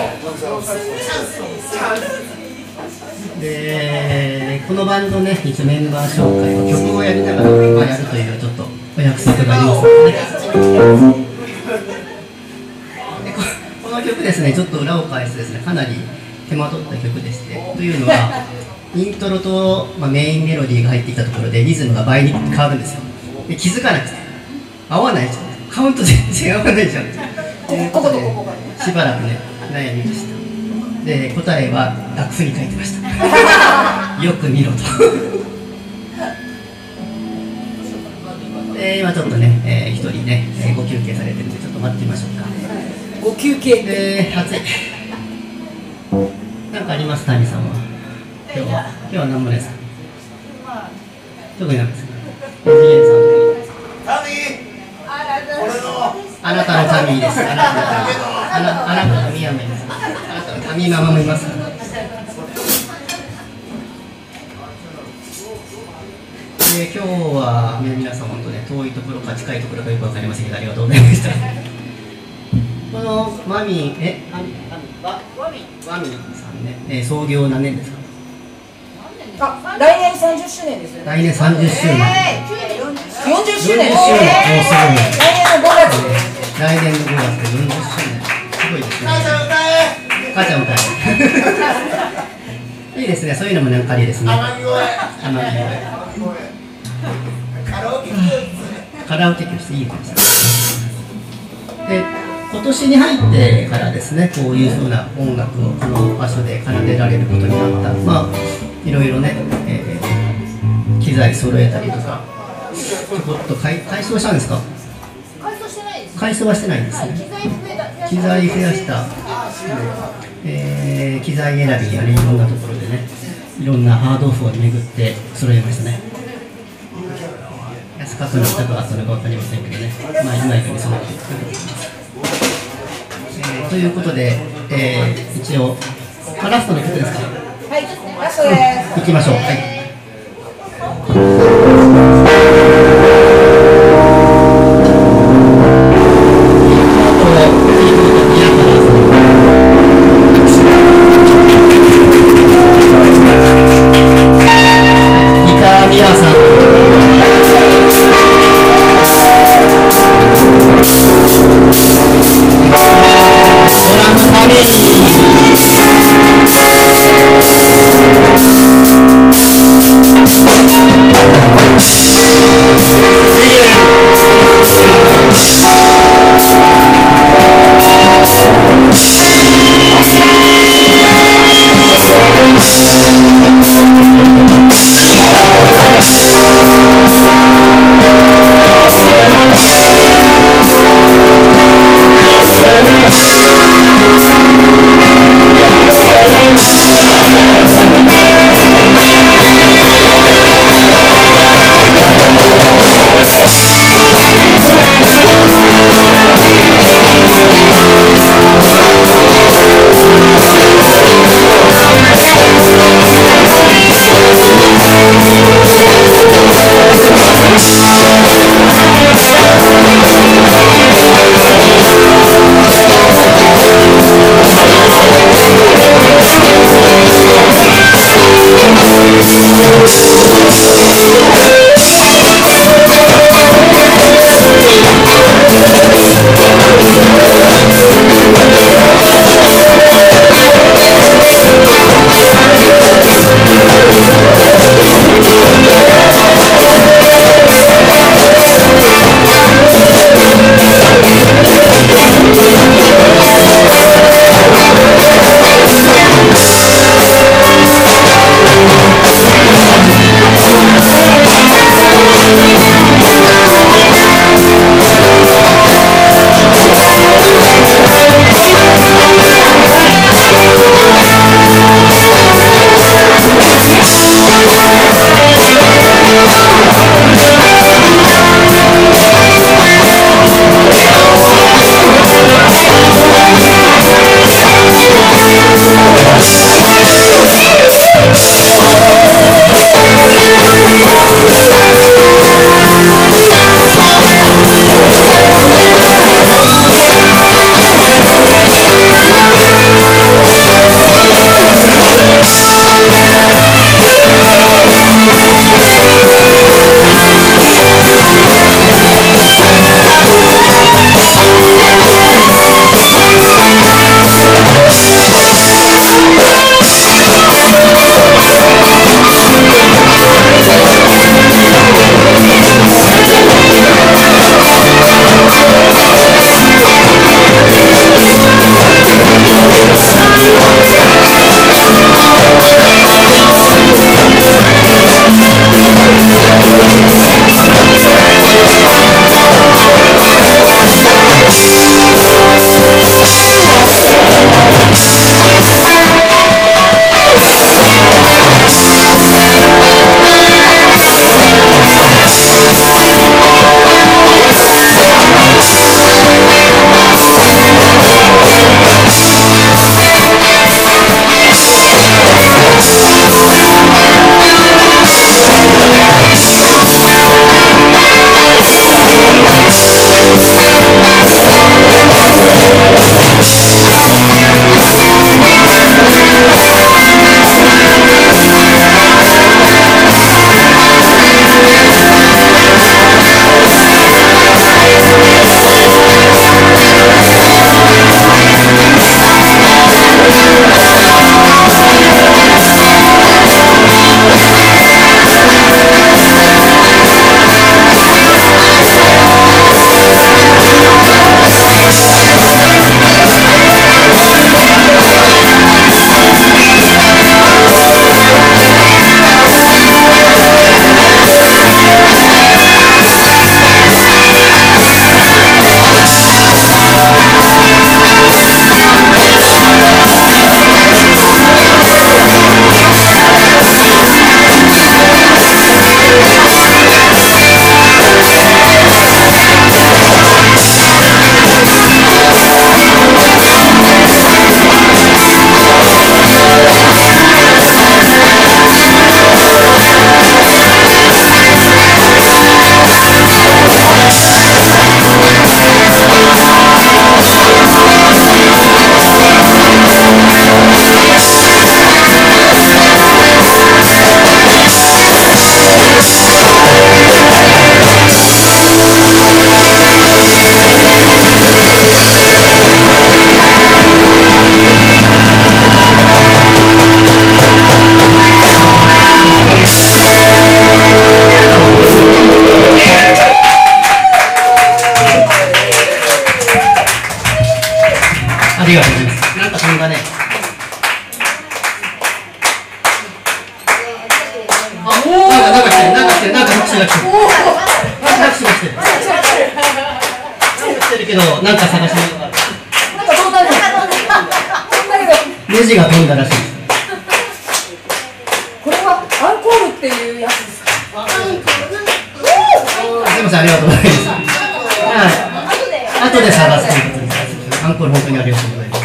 で、このバンドね、一応メンバー紹介の曲をやりながらやるというちょっとお約束がありますので、この曲ですね、ちょっと裏を返すですね、かなり手間取った曲でして、というのは、イントロと、メインメロディーが入ってきたところでリズムが倍に変わるんですよ。で、気づかなくて、合わないじゃん。カウント全然合わないじゃん。しばらくね、悩みました。で、答えは楽譜に書いてました。よく見ろと。今ちょっとね、一人ね、ご休憩されてるんで、ちょっと待ってみましょうか。 ご休憩。 暑い。なんかあります、谷さんは。今日は何もないですか。特になんですか。あなたの神です。あなたの神嫁です。あなたの神ママもいます。今日は皆さん本当ね、遠いところか近いところかよくわかりませんけど、ありがとうございました。このワミさんね、創業何年ですか。 来年30周年ですよ。 来年30周年。 40周年。 もうすごい。 来年の5月。 来年の5月で40周年。すごいですね。母ちゃん歌え。いいですね。そういうのもなんかいいですね。天城越え。カラオケ教室いいですね。で、今年に入ってからですね、こういうふうな音楽をこの場所で奏でられることになった。いろいろね、機材揃えたりとか、ちょこっと改装したんですか？改装はしてないんですね。機材増やした、機材選びやね、いろんなところでね、いろんなハードオフを巡って揃えましたね。安かったのか高かったのか分かりませんけどね、うまいことに揃っていくと思います。ということで、一応、ラストの曲ですか？ はい、ラストです。 行きましょう。はい。 なんか飛んだね。なんか来てる、なんか来てる、なんか拍手が来てる。拍手が来てる。なんか来てるけど、なんか探し物がある。 なんか飛んだね。 ネジが飛んだらしいです。 これはアンコールっていうやつですか。 すみません、ありがとうございます。はい。後で探すということです。アンコール本当にありがとうございます。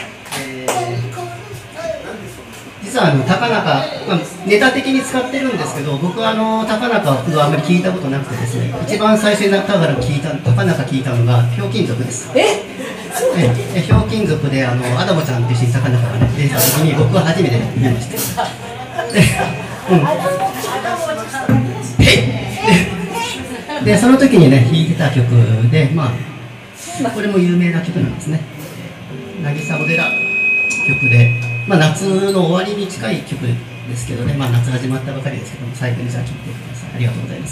実は高中、ネタ的に使ってるんですけど、僕は高中はあんまり聞いたことなくてですね、一番最初に高中聞いたのがひょうきん族です。ひょうきん族でアダモちゃんと一緒に高中がね出てた時に僕は初めて見ました。でその時にね弾いてた曲で、これも有名な曲なんですね。渚お寺曲で、夏の終わりに近い曲ですけどね、夏始まったばかりですけども、最後にじゃあ聴いてください。ありがとうございます。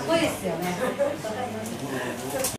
こいいですよね。